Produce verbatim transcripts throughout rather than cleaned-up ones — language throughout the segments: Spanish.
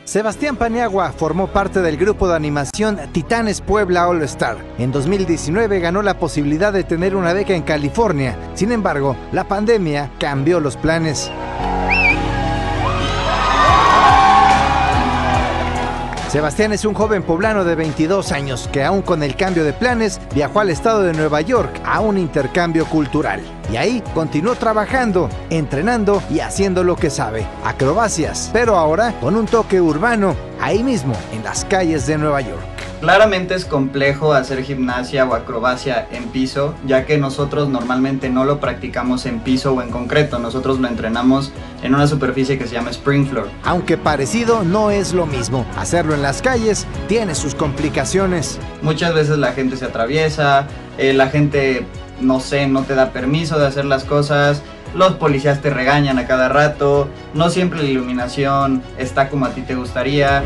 Sebastián Paniagua formó parte del grupo de animación Titanes Puebla All Star. En dos mil diecinueve ganó la posibilidad de tener una beca en California. Sin embargo, la pandemia cambió los planes. Sebastián es un joven poblano de veintidós años que, aún con el cambio de planes, viajó al estado de Nueva York a un intercambio cultural. Y ahí continuó trabajando, entrenando y haciendo lo que sabe, acrobacias, pero ahora con un toque urbano, ahí mismo, en las calles de Nueva York. Claramente es complejo hacer gimnasia o acrobacia en piso, ya que nosotros normalmente no lo practicamos en piso o en concreto, nosotros lo entrenamos en una superficie que se llama spring floor. Aunque parecido, no es lo mismo. Hacerlo en las calles tiene sus complicaciones. Muchas veces la gente se atraviesa, eh, la gente, no sé, no te da permiso de hacer las cosas, los policías te regañan a cada rato, no siempre la iluminación está como a ti te gustaría.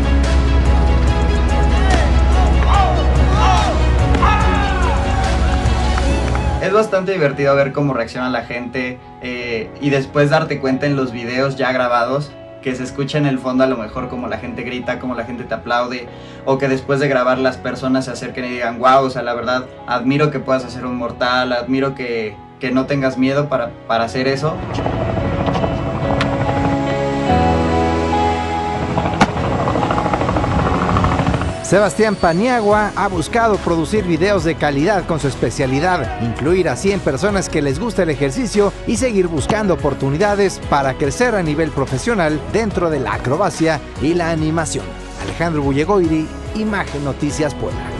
Es bastante divertido ver cómo reacciona la gente eh, y después darte cuenta en los videos ya grabados que se escucha en el fondo a lo mejor como la gente grita, como la gente te aplaude, o que después de grabar las personas se acerquen y digan wow, o sea, la verdad admiro que puedas hacer un mortal, admiro que, que no tengas miedo para, para hacer eso. Sebastián Paniagua ha buscado producir videos de calidad con su especialidad, incluir a cien personas que les gusta el ejercicio y seguir buscando oportunidades para crecer a nivel profesional dentro de la acrobacia y la animación. Alejandro Bullegoiri, Imagen Noticias Puebla.